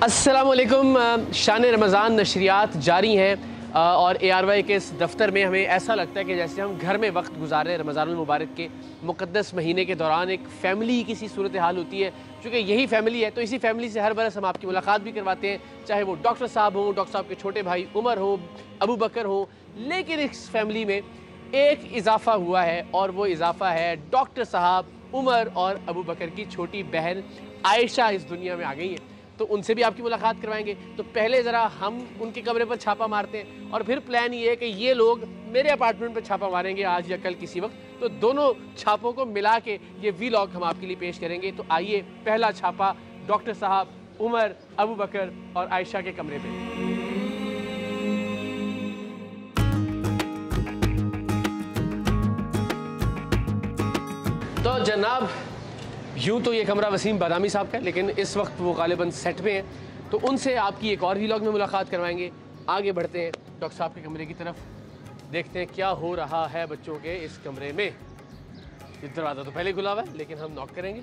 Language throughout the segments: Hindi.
अस्सलामुअलैकुम। शान रमज़ान नशरियात जारी हैं और ARY के इस दफ्तर में हमें ऐसा लगता है कि जैसे हम घर में वक्त गुजार रहे हैं रमज़ानुल मुबारक के मुक़द्दस महीने के दौरान। एक फ़ैमिली की सी सूरत हाल होती है, चूँकि यही फ़ैमिली है तो इसी फ़ैमिली से हर बरस हम आपकी मुलाकात भी करवाते हैं, चाहे वो डॉक्टर साहब हों, डॉक्टर साहब के छोटे भाई उमर हो, अबू बकर हो। लेकिन इस फ़ैमिली में एक इजाफ़ा हुआ है और वो इजाफ़ा है डॉक्टर साहब उमर और अबू बकर की छोटी बहन आयशा इस दुनिया में आ गई है, तो उनसे भी आपकी मुलाकात करवाएंगे। तो पहले ज़रा हम उनके कमरे पर छापा मारते हैं और फिर प्लान ये है कि ये लोग मेरे अपार्टमेंट पर छापा मारेंगे आज या कल किसी वक्त। तो दोनों छापों को मिला के ये व्लॉग हम आपके लिए पेश करेंगे। तो आइए, पहला छापा डॉक्टर साहब उमर, अबू बकर और आयशा के कमरे पे। तो जनाब, यूँ तो ये कमरा वसीम बादामी साहब का है, लेकिन इस वक्त वो गालिबन सेट में है, तो उनसे आपकी एक और व्लॉग में मुलाकात करवाएंगे। आगे बढ़ते हैं डॉक्टर साहब के कमरे की तरफ, देखते हैं क्या हो रहा है बच्चों के इस कमरे में। ये दरवाज़ा तो पहले खुला हुआ है, लेकिन हम नॉक करेंगे।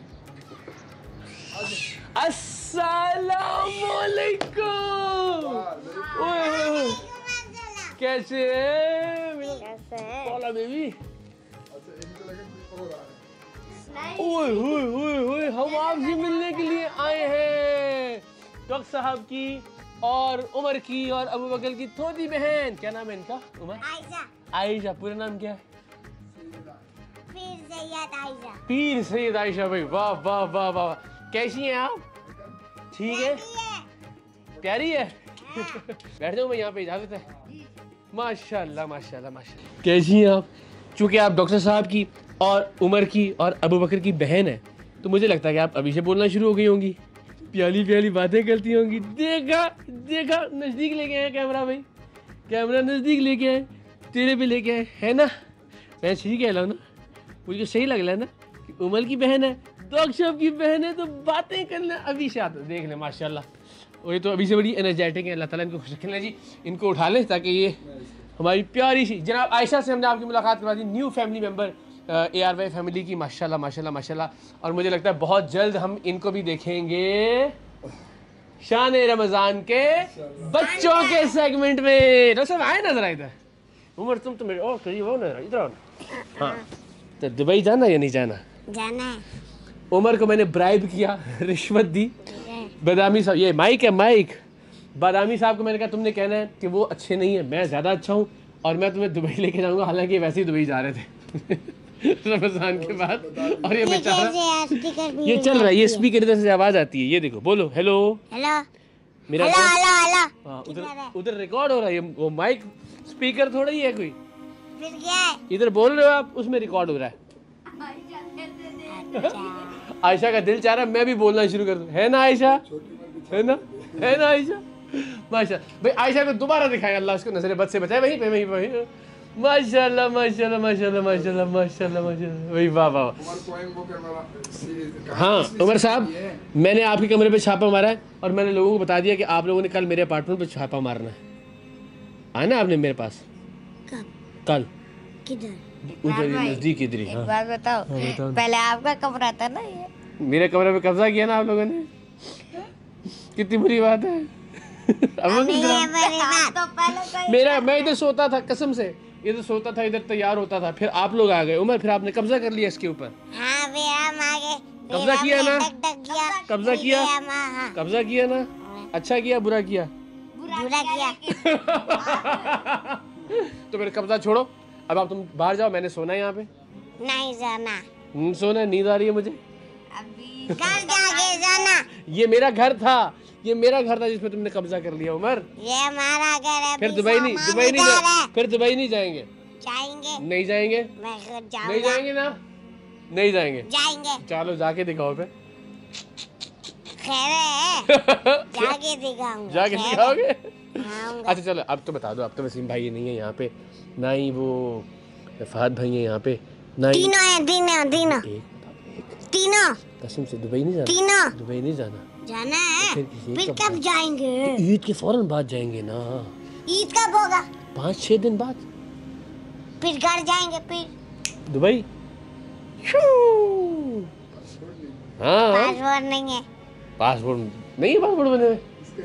अस्सलामुअलैकुम। कैसे है बेबी? ओए होए होए होए, हम आपसे मिलने के लिए आए हैं। डॉक्टर साहब की और उमर की और अबू बकर की छोटी बहन, क्या नाम है इनका? उमर? आयशा। आयशा, पूरा नाम क्या है? पीर सैयद आयशा भाई, वाह वाह वाह वाह। कैसी हैं आप? ठीक है, प्यारी है। बैठ जाओ, मैं यहाँ पे, इजाजत है? माशाल्लाह माशाल्लाह माशाल्लाह। कैसी हैं आप? चूँकि आप डॉक्टर साहब की और उमर की और अबू बकर की बहन है, तो मुझे लगता है कि आप अभी से बोलना शुरू हो गई होंगी, प्याली प्याली बातें करती होंगी। देखा देखा, नज़दीक लेके आए कैमरा भाई, कैमरा नज़दीक लेके आए, तेरे पे लेके आए, है ना? मैं सही कह रहा हूँ ना? मुझे सही लग रहा है ना कि उमर की बहन है, डॉक्टर साहब की बहन है, तो बातें करना अभी से आता। देख ले माशाल्लाह, और ये तो अभी से बड़ी एनर्जेटिक है। अल्लाह ताला इनको खुश रखें। जी, इनको उठा लें ताकि ये हमारी प्यारी सी जनाब आयशा से हमने आपकी मुलाकात करवा दी, new family member ARY family की। माशाल्लाह माशाल्लाह माशाल्लाह। और मुझे लगता है बहुत जल्द हम इनको भी देखेंगे शान रमज़ान के बच्चों के सेगमेंट में। डॉक्टर साहब आए ना जरा इधर। उमर तुम तो मेरे और करीब हो ना, इधर आओ। हाँ, तो दुबई जाना या नहीं जाना? जाना है। उमर को मैंने ब्राइब किया, रिश्वत दी। बादामी साहब, ये माइक है माइक, बादामी साहब को मैंने कहा तुमने कहना है कि वो अच्छे नहीं है, मैं ज़्यादा अच्छा हूँ और मैं तुम्हें दुबई लेके जाऊँगा। हालांकि वैसे ही दुबई जा रहे थे रमज़ान के बाद। और ये बेचारा, ये चल रहा है, ये स्पीकर इधर से आवाज़ आती है। ये देखो, बोलो हेलो हेलो मेरा। Hello hello hello. हाँ, उधर रिकॉर्ड हो रहा है। ये वो माइक स्पीकर थोड़ा ही है कोई, फिर क्या है? इधर बोल रहे हो आप, उसमें रिकॉर्ड हो रहा है। आयशा का दिल चाह रहा है मैं भी बोलना शुरू कर दूं, है ना आयशा? है ना? है ना आयशा? माशा भाई, आयशा को दोबारा दिखाएं, अल्लाह उसको नजर बद से बचाए। वहीं पे वहीं पे माशाल्लाह माशाल्लाह माशाल्लाह माशाल्लाह माशाल्लाह माशाल्लाह। वही वाह वाह। हाँ उमर साहब, मैंने आपके कमरे पे छापा मारा है और मैंने लोगों को बता दिया कि आप लोगों ने कल मेरे अपार्टमेंट पे छापा मारना है। आना आपने मेरे पास कल? किधर? उधर नजदीक इधर ही। एक बात बताओ, पहले आपका कमरा था ना ये? मेरे कमरे पे कब्जा किया ना आप लोगों ने, कितनी बुरी बात है। मेरा, मैं इधर सोता था, कसम से इधर सोता था, इधर तैयार होता था, फिर आप लोग आ गए उमर, फिर आपने कब्जा कर लिया इसके ऊपर। हाँ, फिर हम आगे कब्जा किया ना? कब्जा किया, हाँ। कब्जा किया ना? अच्छा किया बुरा किया? बुरा किया। तो फिर कब्जा छोड़ो, अब आप तुम बाहर जाओ, मैंने सोना है यहाँ पे। नहीं जाना। सोना, नींद आ रही है मुझे। अभी घर जाके जाना। ये मेरा घर था, ये मेरा घर था जिसमें तुमने कब्जा कर लिया उमर। ये हमारा घर है। फिर दुबई नहीं, दुबई नहीं जाएंगे, फिर दुबई नहीं जाएंगे। जाएंगे। नहीं जाएंगे? मैं जाऊंगा। नहीं जाएंगे ना? नहीं जाएंगे? जाएंगे। चलो जाके दिखाओ पे। खैर है, जाके दिखाऊंगा। जाके दिखाओगे? आऊंगा। अच्छा चलो, अब तो बता दो, अब तो वसीम भाई नहीं है यहाँ पे, ना ही वो फहद भाई है यहाँ पे, ना ही तीनों है, तीनों तीनों। कसम से दुबई नहीं जाना? तीनों। दुबई नहीं जाना? जाना है। फिर कब जाएंगे? ईद के फौरन बाद जाएंगे ना। ईद कब होगा? 5-6 दिन बाद। फिर घर जाएंगे, फिर दुबई। हाँ, पासपोर्ट नहीं है। पासपोर्ट नहीं है, पासपोर्ट बने हुए।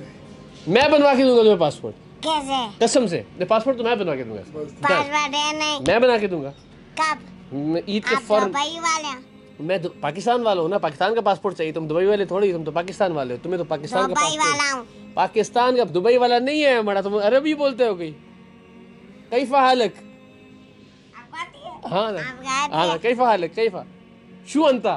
मैं बनवा के दूंगा तुम्हें पासपोर्ट, कैसे? कसम से। पासपोर्ट तो मैं बनवा के दूंगा, पासपोर्ट है नहीं। मैं बना के दूंगा। कब? मैं ईद के आप फौरन। दुबई वाले हो? मैं पाकिस्तान वाला हूँ ना, पाकिस्तान का पासपोर्ट चाहिए। तुम दुबई वाले थोड़ी, तुम तो पाकिस्तान वाले हो। तुम्हें तो पाकिस्तान का दुबई वाला पासपोर्ट, हूँ। पाकिस्तान का, दुबई वाला नहीं है हमारा। तुम अरबी बोलते हो कहीं। कैफा हालक? आपको आती है? हाँ ना, आपको आती हाँ ना, है? कैफा हालक, कैफा शू अंता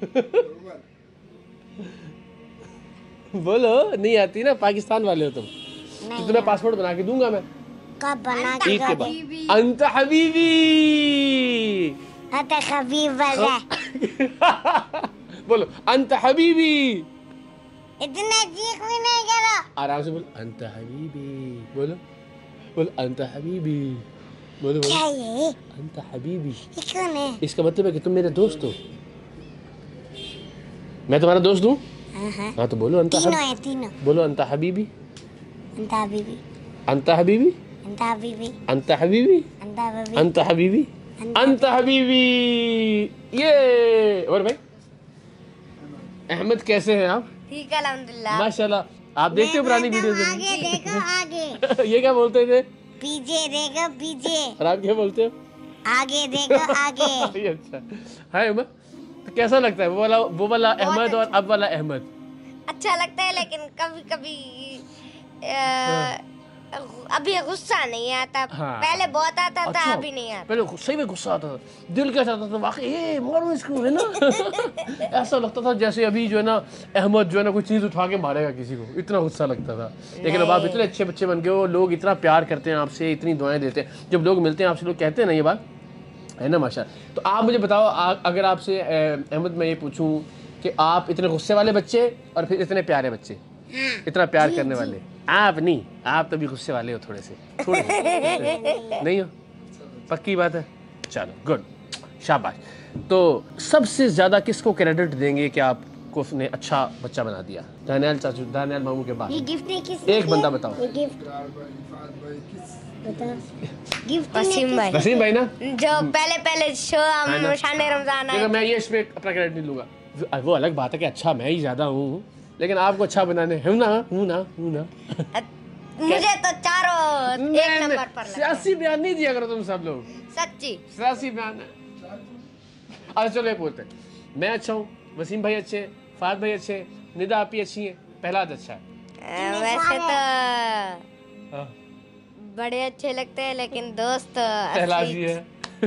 बोलो, नहीं आती ना, पाकिस्तान वाले हो तुम। तो तुम्हें पासपोर्ट बना के दूंगा मैं कब बना के ईद के दोगे? बाद। अंत हबीबी। अरे खबीब वाला बोलो अंत हबीबी। इतना चीख भी नहीं करो। आराम से बोलो, अंत हबीबी। बोलो बोलो, अंत हबीबी। बोलो क्या बोलो, ये? अंत हबीबी। ये कौन है? इसका मतलब है कि तुम मेरे दोस्त हो, मैं तुम्हारा दोस्त हूँ। हाँ। हाँ तो बोलो अंत तीनों है, तीनों। बोलो अंत हबीबी, अंता बीबी, अंत हबीबी, अंता बीबी, अंत हबीबी, अंता बीबी, अंत हबीबी, अंत हबीबी। ये और भाई अहमद कैसे हैं आप? ठीक है अल्हम्दुलिल्लाह। माशाल्लाह। आप देखते हो पुरानी वीडियोस में? आगे देखो, आगे ये क्या बोलते थे? पीछे देखो, पीछे और आप क्या बोलते हो? आगे देखो, आगे। ये अच्छा है उमर। तो कैसा लगता है वो वाला अहमद और अब वाला अहमद? अच्छा लगता है, लेकिन कभी कभी अभी गुस्सा नहीं आता। हाँ। पहले बहुत आता था, अच्छा, अभी नहीं आता। पहले सही में गुस्सा आता था, दिल क्या चाहता था वाकई ये मारो इसको, है ना। ऐसा लगता था जैसे अभी जो है ना अहमद जो है ना कोई चीज़ उठा के मारेगा किसी को, इतना गुस्सा लगता था। लेकिन अब आप इतने अच्छे बच्चे बन गए हो, लोग इतना प्यार करते हैं आपसे, इतनी दुआएं देते हैं। जब लोग मिलते हैं आपसे, लोग कहते हैं ना ये बात, है ना माशा। तो आप मुझे बताओ, अगर आपसे अहमद मैं ये पूछूं कि आप इतने गुस्से वाले बच्चे और फिर इतने प्यारे बच्चे, इतना प्यार करने वाले, आप नहीं, आप तो भी गुस्से वाले हो थोड़े से, थोड़े नहीं हो? पक्की बात है। चलो गुड, शाबाश। तो सबसे ज्यादा किसको क्रेडिट देंगे कि आपको उसने अच्छा बच्चा बना दिया? दानियाल चाचू, दानियाल मामू के बाद ये गिफ्ट ने किसने एक दिया? बंदा बताओ। ये गिफ्ट बताओ। गिफ्ट वसीम भाई, वसीम भाई ना, जो पहले शो है ना? शान रमजान देखो आए। मैं ये इसमें अपना क्रेडिट नहीं लूंगा। वो अलग बात है कि अच्छा मैं ही ज्यादा हूँ, लेकिन आपको अच्छा बनाने हूँ ना। मुझे तो चारों एक नंबर पर लगा। सियासी बयान नहीं दिया करो तुम सब लोग, सच्ची। सियासी बयान है। अच्छा चलो ये बोलते हैं, मैं अच्छा हूँ, वसीम भाई अच्छे, फाद भाई अच्छे, निदा आपी अच्छी है, प्रहलाद अच्छा है। वैसे तो हाँ, बड़े अच्छे लगते हैं, लेकिन दोस्त प्रहलाद असली। जी है।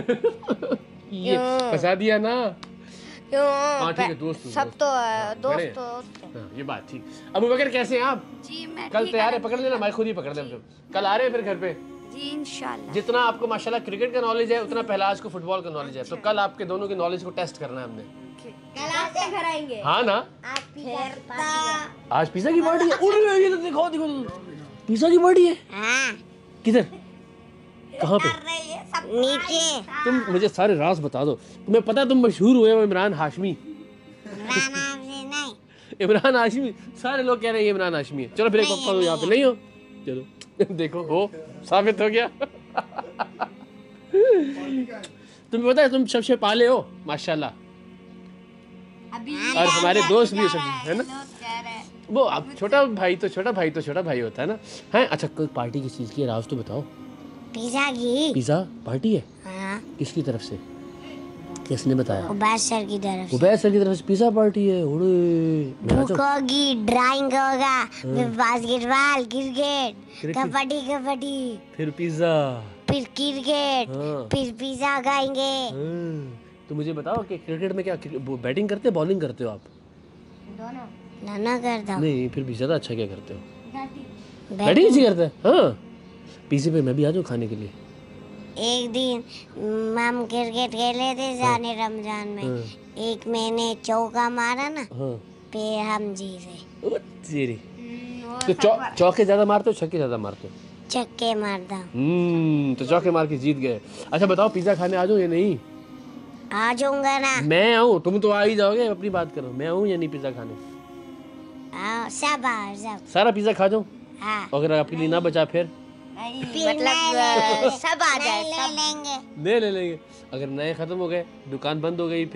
ये फंसा दिया ना। क्यों? हाँ ठीक है, दोस्त सब तो बड़े। दोस्त। हाँ, ये बात ठीक। अबू बकर कैसे हैं आप? जी मैं कल तैयार है? पकड़ लेना, मैं खुद ही पकड़ लेना। कल आ रहे हैं फिर घर पे? जी इंशाल्लाह। जितना आपको माशाल्लाह क्रिकेट का नॉलेज है, उतना प्रहलाद को फुटबॉल का नॉलेज है। तो कल आपके दोनों की नॉलेज को टेस्ट करना है हमने। कल आपके घर आएंगे। हाँ ना, फिर आज पिज्जा की पार्टी है। उरे, ये तो दिखाओ पिज्जा की पार्टी है। हाँ, किधर, कहाँ पे? नीचे तुम मुझे सारे राज बता दो। तुम्हें पता है तुम मशहूर हुए हो इमरान हाशमी। राना से नहीं। इमरान हाशमी, सारे लोग कह रहे हैं ये इमरान हाशमी है। चलो फिर एक पक्का यहाँ पे नहीं हो, चलो देखो हो, साबित हो गया। तुम्हें पता है तुम सबसे पाले हो माशाल्लाह, अभी और हमारे दोस्त भी सब, है ना। वो अब छोटा भाई तो छोटा भाई होता है ना। है अच्छा, कोई पार्टी किस चीज़ की है, राज तो बताओ। पिज्जा की। पिज़्ज़ा पार्टी है? हाँ, किसकी तरफ से, किसने बताया? उबैर सर की तरफ से। उबैर सर की तरफ से पिज़्ज़ा पार्टी है। ओरे मैं आ बुक जाऊं? होगी, ड्राइंग होगा, फिर बास्केटबॉल, क्रिकेट, कबड्डी, फिर पिज़्ज़ा, फिर क्रिकेट, हाँ। फिर पिज्जा खाएंगे। तो मुझे बताओ कि क्रिकेट में क्या बैटिंग करते हो, बॉलिंग करते हो आप? नाना करता हूँ। नहीं, फिर भी ज़्यादा अच्छा क्या करते हो? Batting batting. अच्छी करते हैं। हाँ, पीछे पे मैं भी आ जाऊँ खाने के लिए। एक दिन हम क्रिकेट खेले थे जाने रमजान में। एक मैंने चौका मारा ना, हाँ फिर हम जीते। ओ तेरी। तो चौके ज़्यादा मारते हो, छक्के ज़्यादा मारते हो? छक्के मारता हूँ। तो चौके मार के जीत गए। अच्छा बताओ, पिज़्ज़ा खाने आ जाओ या नहीं? आ जाऊंगा ना। मैं आऊँ, तुम तो आ ही जाओगे, अपनी बात करो। मैं आऊँ या नहीं पिज़्ज़ा खाने? आओ, सब आओ, सब। सारा पिज़्ज़ा खा जाऊँ? हाँ, अगर आपके लिए ना बचा फिर? फिर मतलब सब आ जाए, ले सब। लेंगे। ले लेंगे। अगर नए ख़त्म हो गए, दुकान बंद हो गई,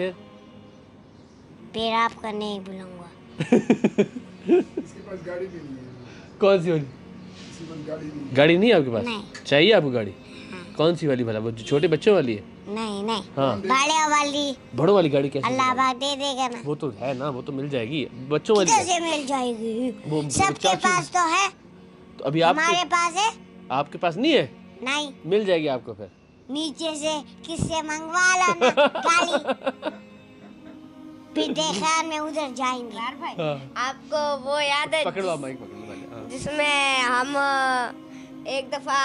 फिर फिर आपका नहीं बुलाऊंगा। कौन सी वाली? गाड़ी नहीं है आपके पास? नहीं। चाहिए आपको गाड़ी? कौन सी वाली भला? वो जो छोटे बच्चों वाली है? नहीं नहीं, हाँ। बड़े वाली। बड़ों वाली गाड़ी कैसे? अल्लाह पाक दे देगा ना। वो तो है ना, वो तो मिल जाएगी। बच्चों वाली किधर से मिल जाएगी? वो सबके चाचू- पास तो है, तो अभी हमारे पास है आपके पास नहीं है? नहीं। मिल जाएगी आपको फिर। नीचे से किससे मंगवा लाना गाली। फिर देखा में उधर जाएंगे। यार भाई, हाँ। आपको वो याद है पकड़ो आप, माइक पकड़ो पहले। हाँ। जिसमें हम एक दफा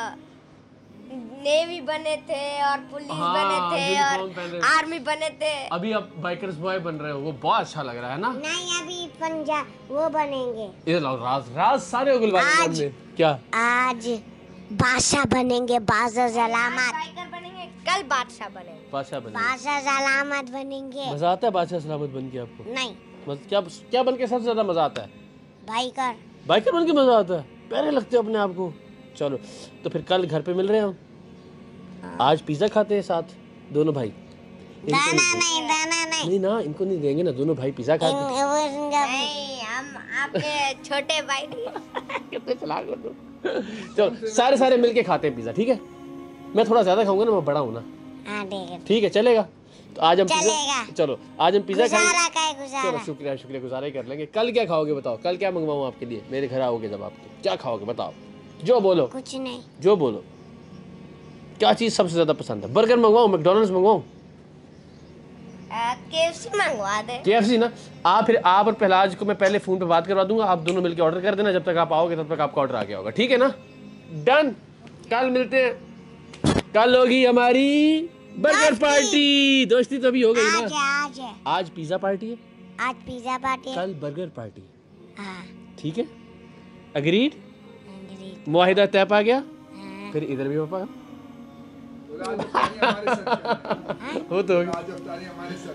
नेवी बने थे और पुलिस हाँ, बने थे यूनिफॉर्म और पहने। आर्मी बने थे। अभी आप बाइकर्स बॉय बन रहे हो, वो बहुत अच्छा लग रहा है ना? नहीं, अभी पंजाब वो बनेंगे। इधर लाओ, राज राज सारे उगलवा आज- हमने। क्या? आज बादशाह बनेंगे, बादशाह सलामत। बाइकर बनेंगे, कल बादशाह बनेंगे। बादशाह बने। बादशाह सलामत बनेंगे। मजा आता है बादशाह सलामत बन के आपको? नहीं, क्या क्या बन के सबसे ज्यादा मजा आता है? बाइकर। बाइकर बन के मजा आता है? प्यारे लगते हो अपने आप को। चलो तो फिर कल घर पे मिल रहे हैं हम। आज पिज्जा खाते हैं साथ दोनों भाई। दाना नहीं, दाना नहीं। नहीं ना, इनको नहीं देंगे ना, दोनों भाई पिज्जा खाते हैं। नहीं, हम आपके छोटे भाई कितने चालाक हो तुम। चलो सारे सारे मिलके खाते हैं पिज्जा, ठीक है? मैं थोड़ा ज्यादा खाऊंगा ना, मैं बड़ा हूँ ना। हाँ ठीक है। ठीक है, चलेगा? तो आज हम चलेगा। पिज्जा, चलो आज हम पिज्जा गुजारा खाएंगे। का है, चलो गुजारा। शुक्रिया शुक्रिया, गुजारा ही कर लेंगे। कल क्या खाओगे बताओ? कल क्या मंगवाऊँ आपके लिए? मेरे घर आओगे जब आप, तो क्या खाओगे बताओ? जो बोलो, कुछ नहीं। जो बोलो। क्या चीज़ सबसे ज़्यादा पसंद है? बर्गर मंगवाऊँ, मैकडोनल्ड्स मंगवाऊँ? KFC मंगवा दे। KFC ना। आप फिर आप और पहलाज को मैं पहले फ़ोन पे बात करवा दूंगा, आप दोनों मिलके ऑर्डर कर देना। जब तक आप आओगे तब तक आपका ऑर्डर आ गया होगा, ठीक है ना? डन। कल मिलते हैं। कल होगी हमारी बर्गर पार्टी। दोस्ती तो अभी हो गई आज ना। है, आज है। आज पिज्जा पार्टी है, आज पिज्जा पार्टी है। कल बर्गर पार्टी, हाँ, ठीक है? अग्रीड? अंग्रेज। मुआहिदा तय पा गया? हाँ। फिर इधर भी पापा हाँ? हो तो आज अवतारी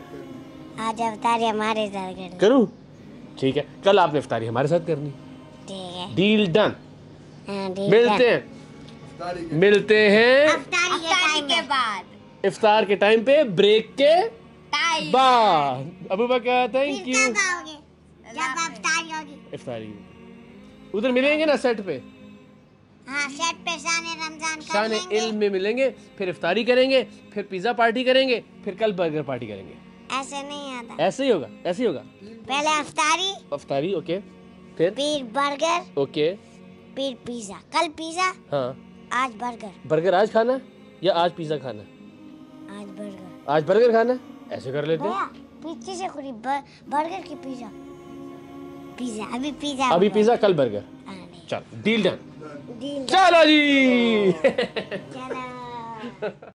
हमारे साथ कर। करूं? ठीक है, कल आपने इफ्तारी हमारे साथ करनी। ठीक है। Deal done. हाँ, ठीक है। मिलते हैं, मिलते हैं अफ्तारी के अफ्तारी टाइम के में। बाद इफ्तार के टाइम पे, ब्रेक के टाइम। बाद। अबू बकर थैंक फिर यू। कब आओगे? जब अफ्तारी होगी। इफ्तारी उधर मिलेंगे ना सेट पे, हाँ, सेट पे शाने रमजान कर शान लेंगे। इल्म में मिलेंगे, फिर इफ्तारी करेंगे, फिर पिज्जा पार्टी करेंगे, फिर कल बर्गर पार्टी करेंगे। ऐसे नहीं आता। ऐसे ही होगा, ऐसे ही होगा। पहले अफ्तारी, इफ्तारी ओके, फिर फिर बर्गर, ओके। फिर पिज्जा। कल पिज्जा, हाँ, आज बर्गर। बर्गर आज खाना है या आज पिज्जा खाना है? आज बर्गर। आज बर्गर खाना है, ऐसे कर लेते हैं। भैया पीछे से खुली बर्गर की पिज्जा। पिज्जा अभी पिज्जा। अभी पिज्जा, कल बर्गर। हाँ, नहीं। चल डील डन। डील। चलो जी। चलो।